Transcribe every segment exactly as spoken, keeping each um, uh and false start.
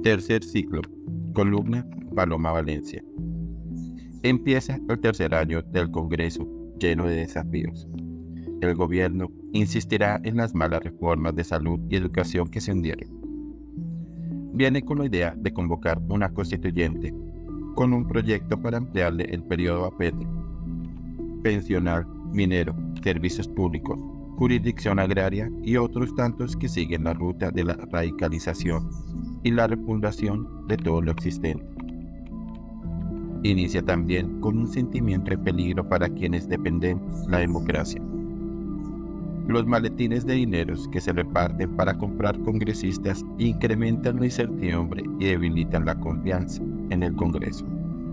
Tercer ciclo. Columna Paloma Valencia. Empieza el tercer año del Congreso, lleno de desafíos. El gobierno insistirá en las malas reformas de salud y educación que se hundieron. Viene con la idea de convocar una constituyente, con un proyecto para ampliarle el periodo a Petro, pensional, minero, servicios públicos, jurisdicción agraria y otros tantos que siguen la ruta de la radicalización y la refundación de todo lo existente. Inicia también con un sentimiento de peligro para quienes dependemos la democracia. Los maletines de dineros que se reparten para comprar congresistas incrementan la incertidumbre y debilitan la confianza en el Congreso.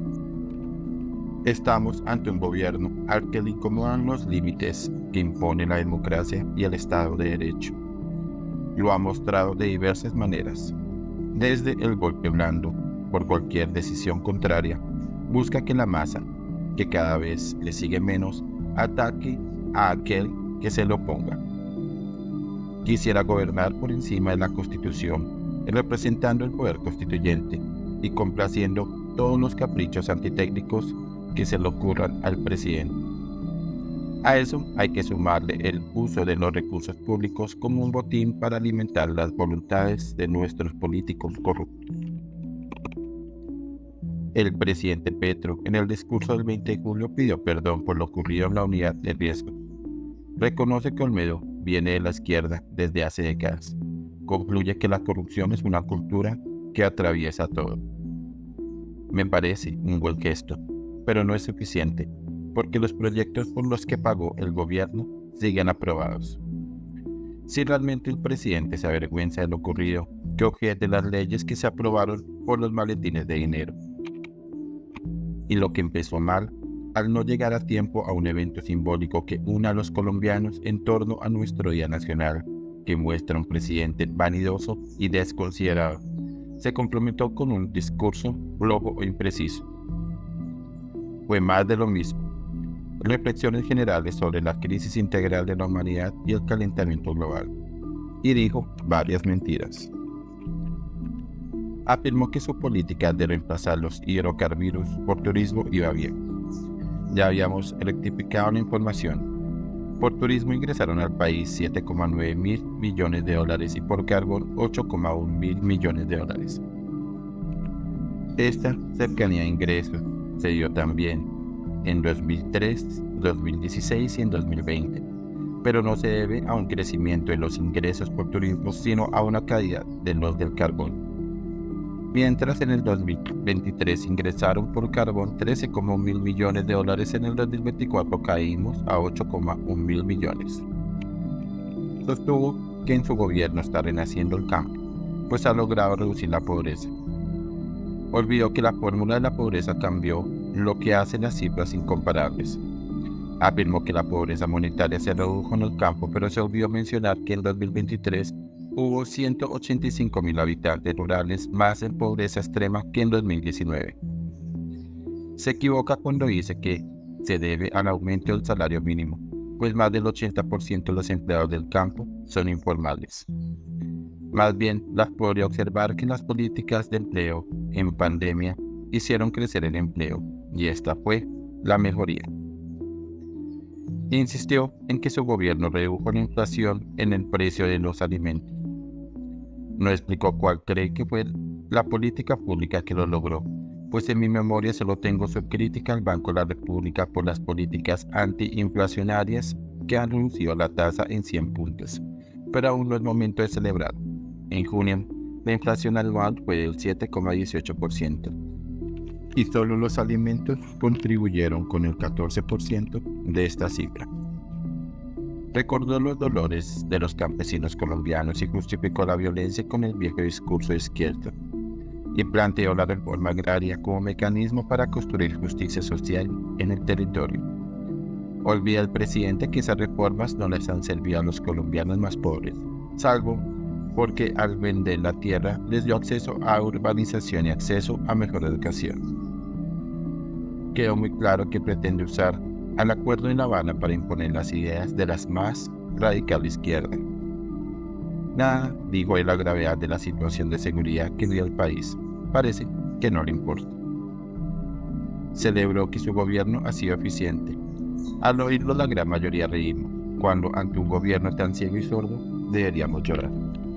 Estamos ante un gobierno al que le incomodan los límites que impone la democracia y el Estado de Derecho. Lo ha mostrado de diversas maneras. Desde el golpe blando, por cualquier decisión contraria, busca que la masa, que cada vez le sigue menos, ataque a aquel que se lo oponga. Quisiera gobernar por encima de la Constitución, representando el poder constituyente y complaciendo todos los caprichos antitécnicos que se le ocurran al presidente. A eso hay que sumarle el uso de los recursos públicos como un botín para alimentar las voluntades de nuestros políticos corruptos. El presidente Petro, en el discurso del veinte de julio, pidió perdón por lo ocurrido en la unidad de riesgo. Reconoce que Olmedo viene de la izquierda desde hace décadas. Concluye que la corrupción es una cultura que atraviesa todo. Me parece un buen gesto, pero no es suficiente, porque los proyectos por los que pagó el gobierno siguen aprobados. Si realmente el presidente se avergüenza de lo ocurrido, que objete las leyes que se aprobaron por los maletines de dinero. Y lo que empezó mal, al no llegar a tiempo a un evento simbólico que una a los colombianos en torno a nuestro Día Nacional, que muestra un presidente vanidoso y desconsiderado, se comprometió con un discurso flojo e impreciso. Fue más de lo mismo. Reflexiones generales sobre la crisis integral de la humanidad y el calentamiento global. Y dijo varias mentiras. Afirmó que su política de reemplazar los hidrocarburos por turismo iba bien. Ya habíamos rectificado la información. Por turismo ingresaron al país siete coma nueve mil millones de dólares y por carbón ocho coma uno mil millones de dólares. Esta cercanía de ingresos se dio también en dos mil tres, dos mil dieciséis y en dos mil veinte, pero no se debe a un crecimiento de los ingresos por turismo, sino a una caída de los del carbón. Mientras en el dos mil veintitrés ingresaron por carbón trece coma uno mil millones de dólares, en el dos mil veinticuatro caímos a ocho coma uno mil millones. Sostuvo que en su gobierno está renaciendo el campo, pues ha logrado reducir la pobreza. Olvidó que la fórmula de la pobreza cambió, lo que hace las cifras incomparables. Afirmó que la pobreza monetaria se redujo en el campo, pero se olvidó mencionar que en dos mil veintitrés hubo ciento ochenta y cinco mil habitantes rurales más en pobreza extrema que en dos mil diecinueve. Se equivoca cuando dice que se debe al aumento del salario mínimo, pues más del ochenta por ciento de los empleados del campo son informales. Más bien, las podría observar que las políticas de empleo en pandemia hicieron crecer el empleo, y esta fue la mejoría. Insistió en que su gobierno redujo la inflación en el precio de los alimentos. No explicó cuál cree que fue la política pública que lo logró, pues en mi memoria solo tengo su crítica al Banco de la República por las políticas antiinflacionarias que han reducido la tasa en cien puntos, pero aún no es momento de celebrar. En junio, la inflación anual fue del siete coma dieciocho por ciento, y solo los alimentos contribuyeron con el catorce por ciento de esta cifra. Recordó los dolores de los campesinos colombianos y justificó la violencia con el viejo discurso de izquierda, y planteó la reforma agraria como mecanismo para construir justicia social en el territorio. Olvida el presidente que esas reformas no les han servido a los colombianos más pobres, salvo porque al vender la tierra les dio acceso a urbanización y acceso a mejor educación. Quedó muy claro que pretende usar al Acuerdo de La Habana para imponer las ideas de las más radical izquierda. Nada, dijo de la gravedad de la situación de seguridad que vive el país. Parece que no le importa. Celebró que su gobierno ha sido eficiente. Al oírlo, la gran mayoría reímos. Cuando ante un gobierno tan ciego y sordo, deberíamos llorar.